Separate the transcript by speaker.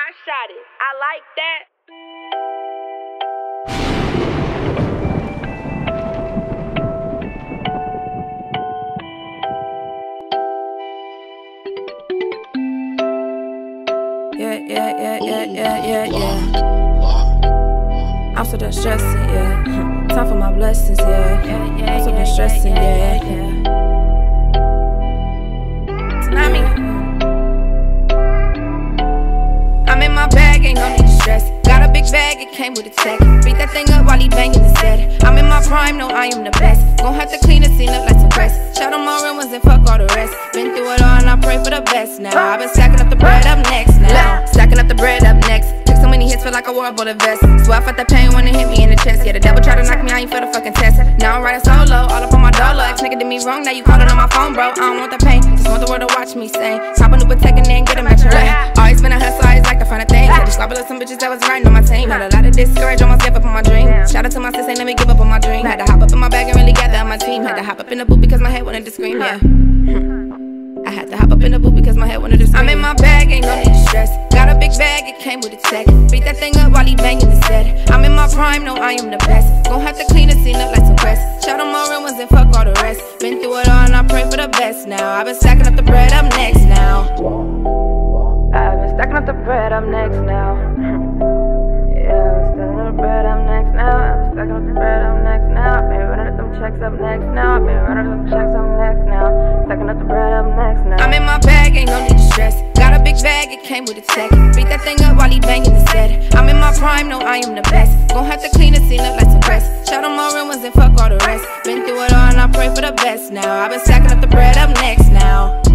Speaker 1: I shot it. I like that.
Speaker 2: Yeah. I'm so done stressing, yeah. Time for my blessings, yeah. I'm so done stressing, yeah. Tsunami. I'm in my bag, ain't no need to stress. Got a big bag, it came with a check. Beat that thing up while he banging the set. I'm in my prime, no, I am the best. Gon' have to clean the scene up like some press. Shout on my real ones and fuck all the rest. Been through it all and I pray for the best now. I've been stacking up the bread up next now. Stacking up the bread up next. Took so many hits, feel like I wore a bullet vest. So I felt the pain when it hit me in the chest. Yeah, the devil tried to knock me, I ain't feel the fucking test. Now I'm riding solo, all up on my dolo. Ex nigga did me wrong, now you callin' on my phone, bro. I don't want the pain, just want the world to watch me sing. Pop a new Patek and then get a match right. Always been a hustle, always like to find a thing. Had to squabble with some bitches that was riding on my team. Had a lot of discourage, almost gave up on my dream. Shout out to my sis, ain't let me give up on my dream. Had to hop up in my bag and really gather on my team. Had to hop up in the booth because my head wanted to scream, yeah. I had to hop up in the booth because my head wanted to scream. I'm in my bag, ain't no need to stress. Got a big bag, it came with a check. Beat that thing up while he banging the set. I'm in my prime, no, I am the best. Gon' have to clean the scene up like some press. Shout on my real ones and fuck all the rest. Been through it all and I pray for the best now. I've been stacking up the bread up next now. I've been stacking up the bread up next now. Yeah, I've been stacking up the bread up next now. I've been stacking up the bread up next now. I've been running them checks up next now. I've been running them checks up next now. Stacking up the bread up next now. I'm in my bag, ain't no need to stress. Got a big bag, it came with a check. Beat that thing up while he banging the set. I'm in my prime, no, I am the best. Gon' have to clean the scene up like some press. Shout on my real ones and fuck all the rest. Been through it all and I pray for the best now. I've been stacking up the bread up next now.